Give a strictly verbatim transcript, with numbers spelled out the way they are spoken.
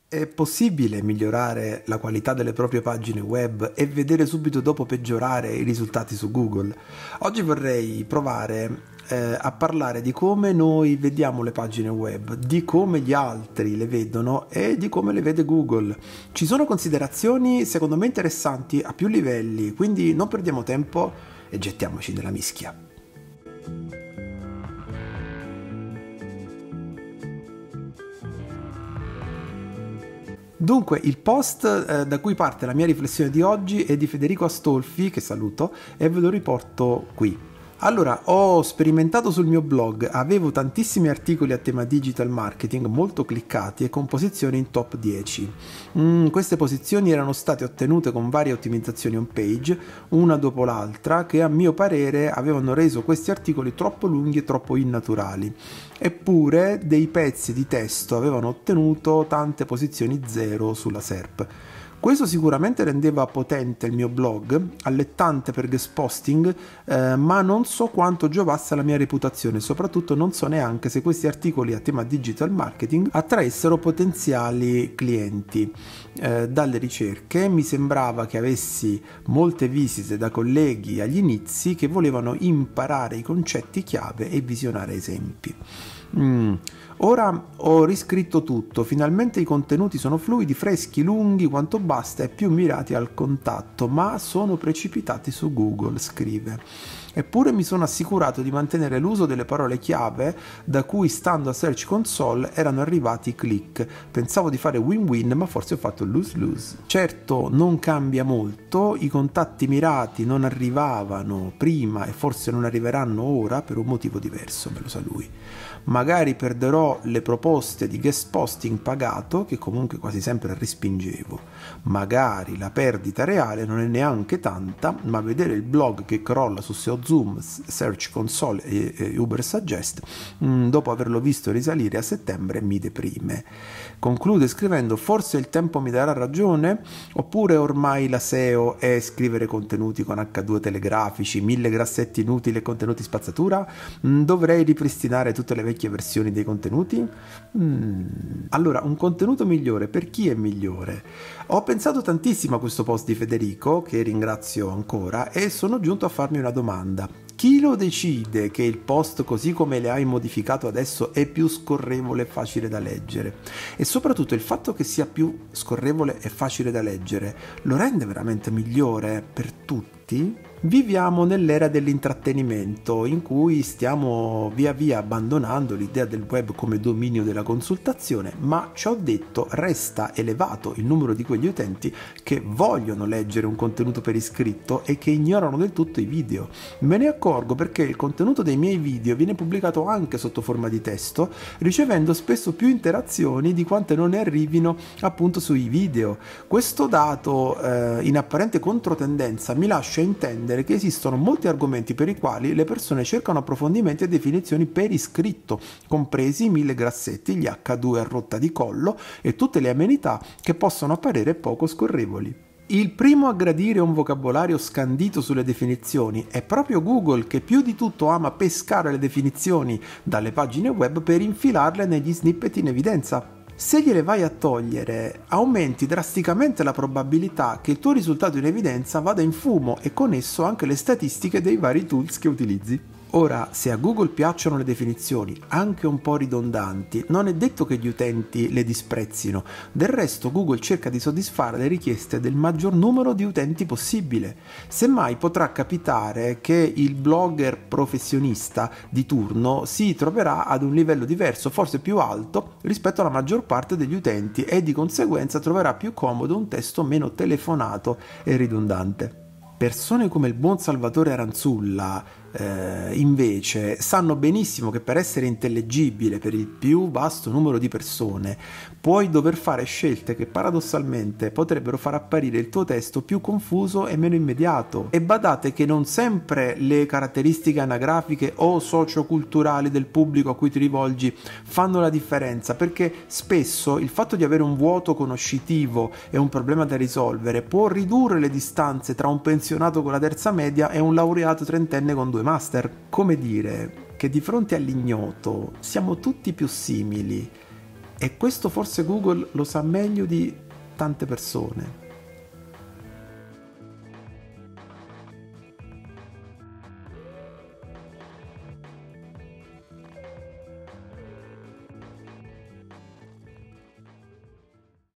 È possibile migliorare la qualità delle proprie pagine web e vedere subito dopo peggiorare i risultati su Google? Oggi vorrei provare eh, a parlare di come noi vediamo le pagine web, di come gli altri le vedono e di come le vede Google. Ci sono considerazioni secondo me interessanti a più livelli, quindi non perdiamo tempo e gettiamoci nella mischia. Dunque, il post eh, da cui parte la mia riflessione di oggi è di Federico Astolfi, che saluto, e ve lo riporto qui. Allora, ho sperimentato sul mio blog, avevo tantissimi articoli a tema digital marketing molto cliccati e con posizioni in top dieci. Mm, queste posizioni erano state ottenute con varie ottimizzazioni home page, una dopo l'altra, che a mio parere avevano reso questi articoli troppo lunghi e troppo innaturali. Eppure dei pezzi di testo avevano ottenuto tante posizioni zero sulla S E R P. Questo sicuramente rendeva potente il mio blog, allettante per guest posting, eh, ma non so quanto giovasse alla mia reputazione, soprattutto non so neanche se questi articoli a tema digital marketing attraessero potenziali clienti. Eh, dalle ricerche mi sembrava che avessi molte visite da colleghi agli inizi che volevano imparare i concetti chiave e visionare esempi. Mm. Ora ho riscritto tutto, finalmente i contenuti sono fluidi, freschi, lunghi quanto basta e più mirati al contatto, ma sono precipitati su Google, scrive. Eppure mi sono assicurato di mantenere l'uso delle parole chiave da cui, stando a Search Console, erano arrivati i click. Pensavo di fare win-win, ma forse ho fatto lose-lose. Certo, non cambia molto, i contatti mirati non arrivavano prima e forse non arriveranno ora per un motivo diverso, me lo sa lui. Magari perderò le proposte di guest posting pagato, che comunque quasi sempre respingevo. Magari la perdita reale non è neanche tanta, ma vedere il blog che crolla su S E O Zoom, Search Console e, e Ubersuggest, mh, dopo averlo visto risalire a settembre, mi deprime. Conclude scrivendo: forse il tempo mi darà ragione, oppure ormai la S E O è scrivere contenuti con acca due telegrafici, mille grassetti inutili e contenuti spazzatura? Mh, dovrei ripristinare tutte le vecchie versioni dei contenuti? Mm. Allora, un contenuto migliore per chi è migliore? Ho pensato tantissimo a questo post di Federico, che ringrazio ancora, e sono giunto a farmi una domanda. Chi lo decide che il post così come le hai modificato adesso è più scorrevole e facile da leggere? E soprattutto il fatto che sia più scorrevole e facile da leggere lo rende veramente migliore per tutti? Viviamo nell'era dell'intrattenimento in cui stiamo via via abbandonando l'idea del web come dominio della consultazione, ma ciò detto resta elevato il numero di quegli utenti che vogliono leggere un contenuto per iscritto e che ignorano del tutto i video. Me ne accorgo perché il contenuto dei miei video viene pubblicato anche sotto forma di testo, ricevendo spesso più interazioni di quante non ne arrivino appunto sui video. Questo dato eh, in apparente controtendenza mi lascia intendere che esistono molti argomenti per i quali le persone cercano approfondimenti e definizioni per iscritto, compresi i mille grassetti, gli acca due a rotta di collo e tutte le amenità che possono apparire poco scorrevoli. Il primo a gradire un vocabolario scandito sulle definizioni è proprio Google, che più di tutto ama pescare le definizioni dalle pagine web per infilarle negli snippet in evidenza. Se gliele vai a togliere, aumenti drasticamente la probabilità che il tuo risultato in evidenza vada in fumo e con esso anche le statistiche dei vari tools che utilizzi. Ora, se a Google piacciono le definizioni, anche un po' ridondanti, non è detto che gli utenti le disprezzino. Del resto Google cerca di soddisfare le richieste del maggior numero di utenti possibile. Semmai potrà capitare che il blogger professionista di turno si troverà ad un livello diverso, forse più alto, rispetto alla maggior parte degli utenti e di conseguenza troverà più comodo un testo meno telefonato e ridondante. Persone come il buon Salvatore Aranzulla eh, invece sanno benissimo che per essere intellegibile per il più vasto numero di persone puoi dover fare scelte che paradossalmente potrebbero far apparire il tuo testo più confuso e meno immediato. E badate che non sempre le caratteristiche anagrafiche o socioculturali del pubblico a cui ti rivolgi fanno la differenza, perché spesso il fatto di avere un vuoto conoscitivo e un problema da risolvere può ridurre le distanze tra un pensionato con la terza media e un laureato trentenne con due master. Come dire che di fronte all'ignoto siamo tutti più simili. E questo forse Google lo sa meglio di tante persone.